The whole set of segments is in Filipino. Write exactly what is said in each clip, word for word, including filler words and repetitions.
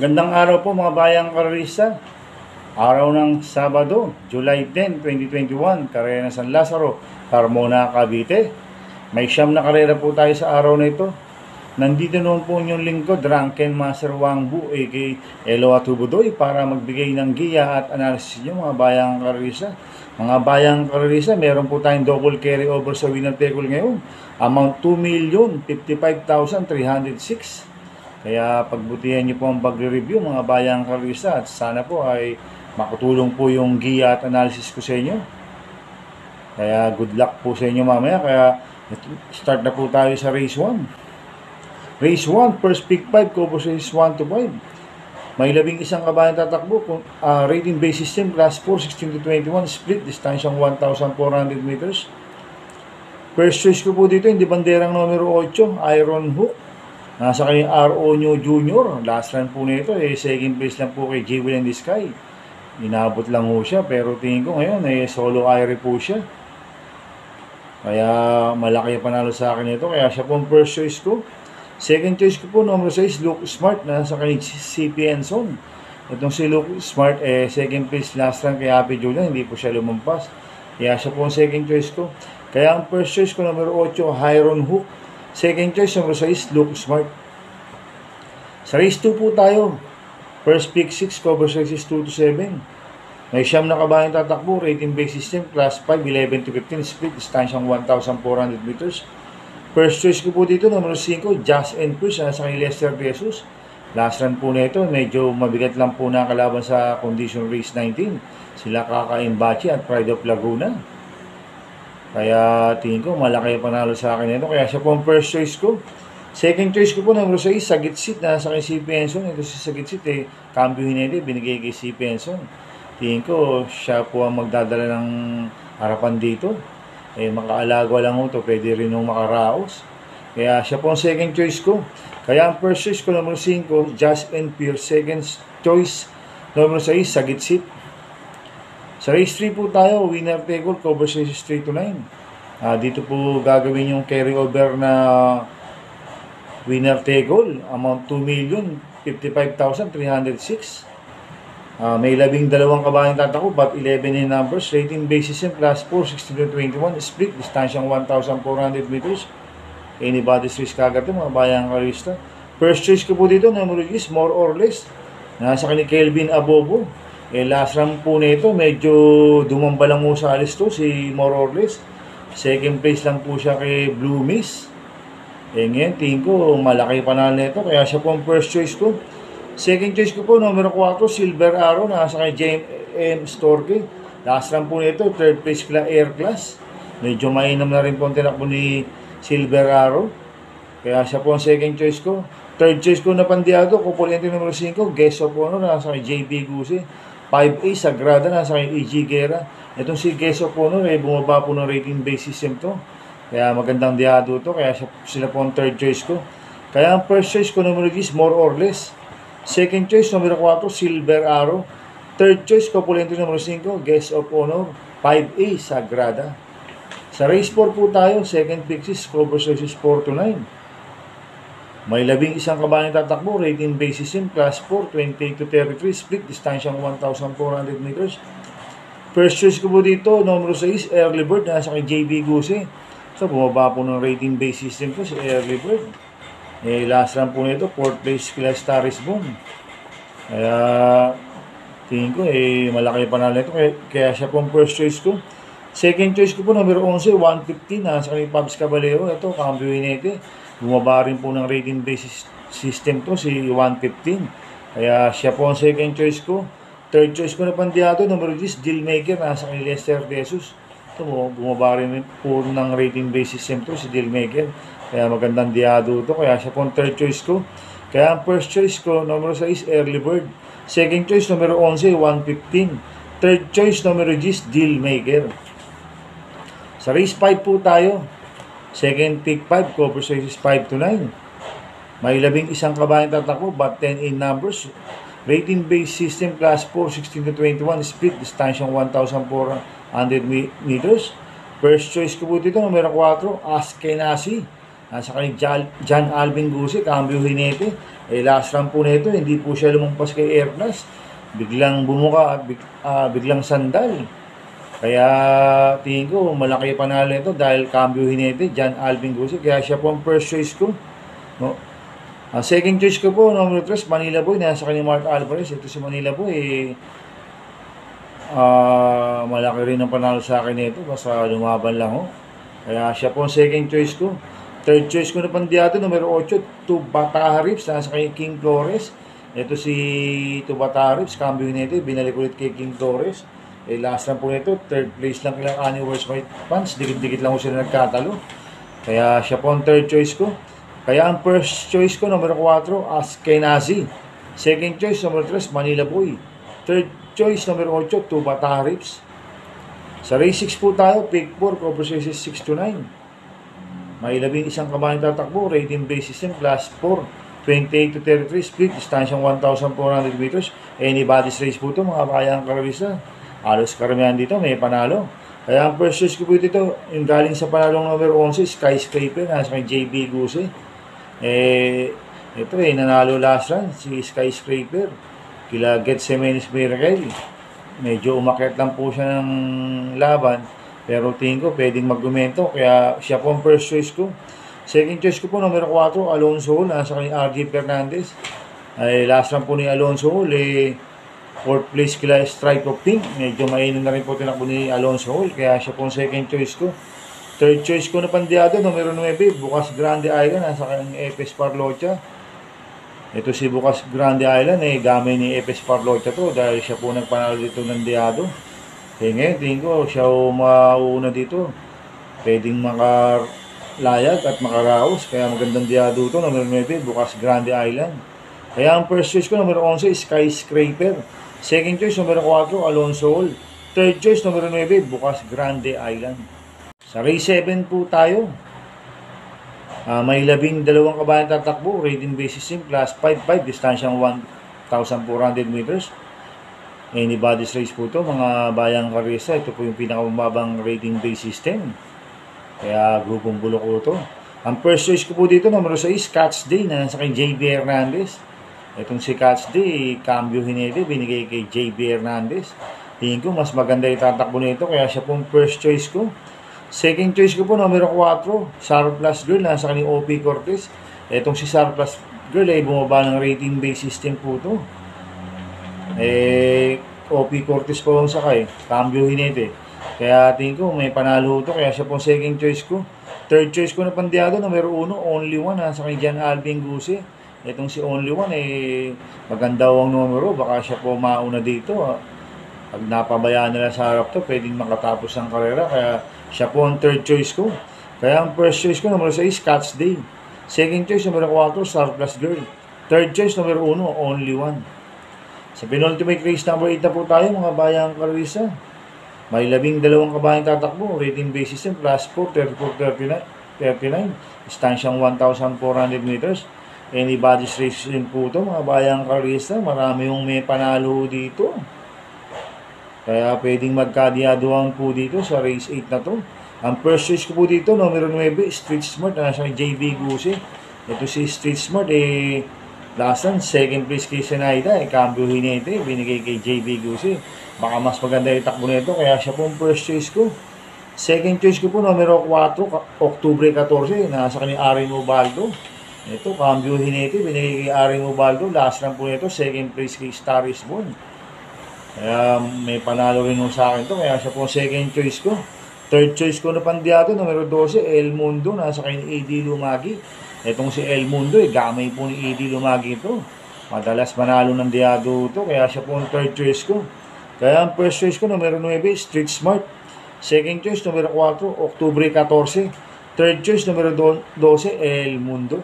Magandang araw po mga bayang karerista. Araw ng Sabado, July tenth, twenty twenty-one, karera ng San Lazaro, Carmona, Cavite. May siyam na karera po tayo sa araw na ito. Nandito noon po yung lingkod, Drunken Master Wang Bu, aka Eloa Tubudoy, para magbigay ng giya at analysis nyo mga bayang karerista. Mga bayang karerista, meron po tayong double carry over sa winner take all ngayon. Amount two million fifty-five thousand three hundred six. Kaya pagbutihan niyo po ang pagre-review mga bayang karerista at sana po ay makatulong po yung giya at analysis ko sa inyo. Kaya good luck po sa inyo mamaya. Kaya start na po tayo sa race one. Race one, first pick five, cover race one to five. May labing isang kabayan tatakbo. Uh, rating base system, class four, sixteen to twenty-one, split, distansyang one thousand four hundred meters. First choice ko po dito, hindi banderang numero eight, Iron Hook. Nasa kanyang R O Nyo Junior. Last run po nito, eh, second place lang po kay Jewel in the Sky. Inabot lang po siya, pero tingin ko ngayon, eh, solo Irie po siya. Kaya malaki ang panalo sa akin ito, kaya siya po ang first choice ko. Second choice ko po, number six, Luke Smart, nasa kanyang C P Enson. Itong si Luke Smart, eh, second place last run kay Happy Julian, hindi po siya lumampas. Kaya siya po ang second choice ko. Kaya ang first choice ko, number eight, Iron Hook. Second choice, number six, Luke Smart. Sa race two po tayo. First pick six, cover races two to seven. May siyam na kabayang tatakbo, rating base system, class five, eleven to fifteen, split, distansyang one thousand four hundred meters. First choice ko po dito, number five, Just and Push, sa kay Lester Jesus. Last run po na ito, medyo mabigat lang po na kalaban sa condition race nineteen. Sila Kaka Imbachi at Pride of Laguna. Kaya tingin ko malaki ang panalo sa akin ito. Kaya siya po ang first choice ko. Second choice ko po, number six, Sagitsit, nasa kay C P Enson. Ito si Sagitsit, eh, cambio hinede, binigay kay C P Enson. Tingin ko siya po ang magdadala ng harapan dito. Eh, makaalaga lang ito, pwede rin nung makaraos. Kaya siya po ang second choice ko. Kaya ang first choice ko, number five, Just and Pierce. Second choice, number six, Sagitsit. Sa race three po tayo, winner take all, cover races three to nine. Uh, dito po gagawin yung carry over na winner take all, amount two million fifty-five thousand three hundred six. Uh, may labing dalawang kabayang tatako, but eleven in numbers. Rating basis in class four, sixteen to twenty-one, split, distansyang one thousand four hundred meters. Anybody's risk agad mga bayang karista. First choice ko po dito, number is more or less. Nasa kani Kelvin Abobo. Eh, last run po nito, medyo dumamba lang mo sa alis to, si more or less. Second place lang po siya kay Blue Miss. Eh, ngayon, tingin ko, malaki panalo nito, kaya siya po ang first choice ko. Second choice ko po, number four, Silver Arrow, nasa kay James M. Storke. Last run po nito, third place kila Air Class. Medyo mainam na rin po ang tinakbo ni Silver Arrow. Kaya siya po ang second choice ko. Third choice ko na Pandiado, Kupuliente number five, Guest of Honor, nasa kay J B Guse. five A, Sagrada, nasa kay E G Guerra. Itong si Guest of Honor, eh, bumaba po ng rating base system to. Kaya magandang diado to, kaya sila po ang third choice ko. Kaya ang first choice ko, number is more or less. Second choice, number four, Silver Arrow. Third choice, Kupuliente number five, Guest of Honor. five A, Sagrada. Sa race four po tayo, second pick is cover races four to nine. May labing isang kabayang tatakbo, rating base system, class four, twenty-eight to thirty-three, split, distansyang one thousand four hundred meters. First choice ko po dito, number six, Early Bird, nasa kay J B Guse. So, bumaba po ng rating base system ko si Early Bird. Eh, last run po nito, fourth place kila Staris Boom. Kaya, tingin ko, eh, malaki pa na nito. Kaya, kaya siya po ang first choice ko. Second choice ko po, number eleven, one fifty, nasa kay Pabs Caballero. Ito, cambio hinete. Bumaba rin po ng rating base system to si one fifteen. Kaya siya po ang second choice ko. Third choice ko na Pandiado, number six, Dealmaker, nasa kay Lester Jesus. Ito mo, bumaba rin po ng rating base system to si Dealmaker. Kaya magandang diado to. Kaya siya po ang third choice ko. Kaya ang first choice ko, number six, Early Bird. Second choice, number eleven, one fifteen. Third choice, number six, Dealmaker. Sa race five po tayo. Second pick five, cover races five to nine. May labing isang kabayang tatakbo, but ten in numbers. Rating base system, class four, sixteen to twenty-one, split, distansyang one thousand four hundred meters. First choice ko po dito, numero four, Askenasi. Nasa kay John Alvin Guse, cambio Hinete. Eh, last run po nito, hindi po siya lumampas kay Airplus. Biglang bumuka at big, uh, biglang sandal. Kaya tingin ko, malaki panalo ito dahil cambio Hinete, John Alvin Guse. Kaya siya po ang first choice ko. No? Uh, second choice ko po, number three, Manila Boy. Nasa kay Mark Alvarez. Ito si Manila Boy, eh, Uh, malaki rin ang panalo sa akin nito, basta lumaban lang ho. Kaya siya po ang second choice ko. Third choice ko na pandiyato, numero eight, Tubata Rips, nasa kay King Flores. Ito si Tubata Rips, cambio nito, binalik ulit kay King Flores. Eh, last lang po nito, third place lang kailang Annie West White Pants, dikit-dikit lang ko sila nagkatalo. Kaya siya po ang third choice ko. Kaya ang first choice ko, numero four, Askenazi. Second choice, numero three, Manila Boy. Third choice, number eight, Tubata Rips. Sa race six po tayo, pick four, cover sizes six to nine. May labing isang kabayan tatakbo, rating base system, class four, twenty-eight to thirty-three, split, distansyang one thousand four hundred meters. Anybody's race po ito, mga bayang karabisa. Halos karamihan dito, may panalo. Kaya ang first choice ko po dito, yung galing sa panalong number eleven, Skyscraper, nasa kay J B Guse. Eh, ito eh, nanalo last run, si Skyscraper. Kila Getsemenes Miracle. Medyo umakyat lang po siya ng laban. Pero tingin ko pwedeng magumento. Kaya siya po ang first choice ko. Second choice ko po, numero four, Alonso Hall. Nasa kay R J Fernandez. Ay, last lang po ni Alonso Hall. Eh, fourth place kila Strike of Pink. Medyo mainom na rin po tinakbo ni Alonso Hall. Kaya siya po ang second choice ko. Third choice ko na pandiado, numero nine, Bukas Grande Island. Nasa kay F S Parlocha. Ito si Bukas Grande Island, eh, gamay ni F S Parlocha to dahil siya po nagpanalo dito ng Diado. Kaya ngayon, tingin ko, siya mauna dito. Pwedeng makalayag at makaraos. Kaya magandang Diado to, numero nine, Bukas Grande Island. Kaya ang first choice ko, numero eleven, Skyscraper. Second choice, numero four, Alonso Hall. Third choice, numero nine, Bukas Grande Island. Sa race seven po tayo. Uh, may labing dalawang kabayan tatakbo, rating base system, class five five, distansyang one thousand four hundred meters. Anybody's race po ito, mga bayang karesa. Ito po yung pinakamababang rating base system. Kaya grupong bulok po ito. Ang first choice ko po dito, numero six, Catch Day, na sa kay J B Hernandez. Itong si Catch Day, cambio Hinete, binigay kay J B Hernandez. Tingin ko, mas maganda yung tatakbo nito, kaya siya pong first choice ko. Second choice ko po, numero four, Surplus Girl, nasa kanyang O P Cortez. Etong si Surplus Girl ay bumaba ng rating base system po ito. Eh, O P Cortez po ang sakay, cambio Hinete. Kaya tingin ko, may panalo ito, kaya siya po second choice ko. Third choice ko na pandiado, numero one, Only One, nasa kanyang John Alvin Guse. Etong si Only One, eh, maganda ang numero, baka siya po mauna dito. Pag napabayaan nila sa harap to, pwedeng makatapos ang karera, kaya siya po ang third choice ko. Kaya ang first choice ko, numero six, Catch Day. Second choice, numero four, Surplus Girl. Third choice, numero one, Only One. Sa penultimate race number eight na po tayo, mga bayang karisa. May labing dalawang kabayang tatakbo, rating base system, class four, thirty-four, thirty-nine, distansyang one thousand four hundred meters. Anybody's race din po ito, mga bayang karisa. Marami yung may panalo dito. Kaya pwedeng magkadiaduan po dito sa race eight na to. Ang first choice ko po dito, numero nine, Street Smart, nasa J B Guse. Ito si Street Smart, eh, last one, second place kay Senaida, eh, cambio Hinete, binigay kay J B Guse. Baka mas maganda yung takbo nito, kaya siya po ang first choice ko. Second choice ko po, numero four, Octubre fourteen, nasa kanyang Arin Ubaldo. Ito, cambio Hinete, binigay kay Arin Ubaldo. Last lang po nito, second place kay Star is Born. Kaya may panalo rin mo sa akin to, kaya siya po second choice ko. Third choice ko na pandiado, numero twelve, El Mundo, nasa kay A D Lumagi. Itong si El Mundo, eh, gamay po ni A D Lumagi ito. Madalas manalo ng diado ito, kaya siya po ang third choice ko. Kaya ang first choice ko, numero nine, Street Smart. Second choice, numero four, Octubre fourteen. Third choice, numero twelve, El Mundo.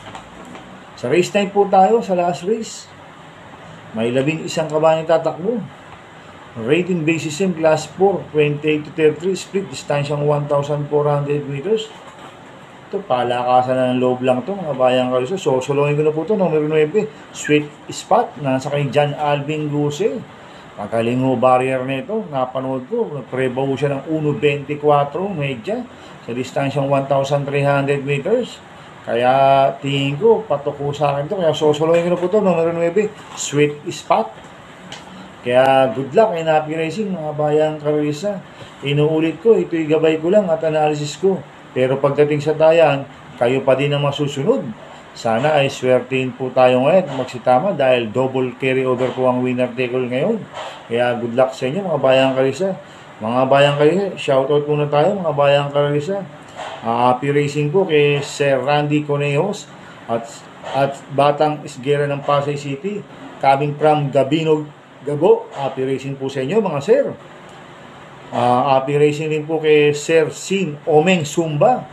Sa race nine po tayo, sa last race. May labing isang kabayang tatakbo. Rating base system, class four, twenty-eight to thirty-three, split, distansyang one thousand four hundred meters. Ito, palakasan na ng loob lang ito, mga bayang kaluso. So, solongin ko na po ito, numero nine, Sweet Spot, nasa kay John Alvin Guse. Magaling ho barrier nito, napanood ko, nagprebaw siya ng one twenty-four medya, sa distansyang one thousand three hundred meters. Kaya tingin ko, patuko sa akin to. Kaya sosolohin ko na po to, numero nine, Sweet Spot. Kaya good luck and happy racing mga bayang Carissa. Inuulit ko, ito'y gabay ko lang at analysis ko. Pero pagdating sa tayan, kayo pa din ang masusunod. Sana ay swertein po tayo ngayon magsitama dahil double carry over po ang winner take all ngayon. Kaya good luck sa inyo mga bayang Carissa. Mga bayang Carissa, shoutout muna tayo mga bayang Carissa. Uh, happy racing po kay Sir Randy Conejos at, at Batang Isgera ng Pasay City. Coming from Gabino, Gabo. Happy racing po sa inyo mga sir. Uh, happy racing din po kay Sir Sin Omeng Sumba.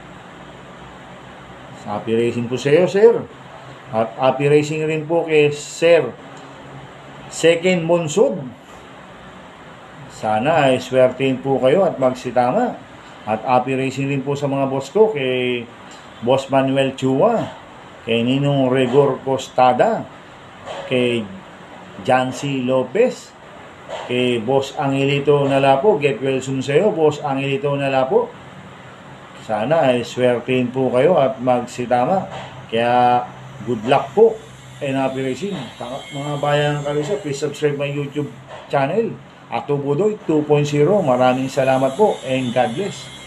Happy racing po sa iyo, sir. At happy racing rin po kay Sir Second Monsod. Sana ay swertein po kayo at magsitama. At happy racing rin po sa mga boss ko kay Boss Manuel Chua, kay Ninong Regor Costada, kay Jancy Lopez, kay Boss Angelito Nalapo. Get well soon sa iyo, Boss Angelito Nalapo. Sana ay swertein po kayo at magsitama. Kaya good luck po and happy racing. Mga bayang Carissa, please subscribe my YouTube channel. Ato Budoy two point oh. Maraming salamat po and God bless.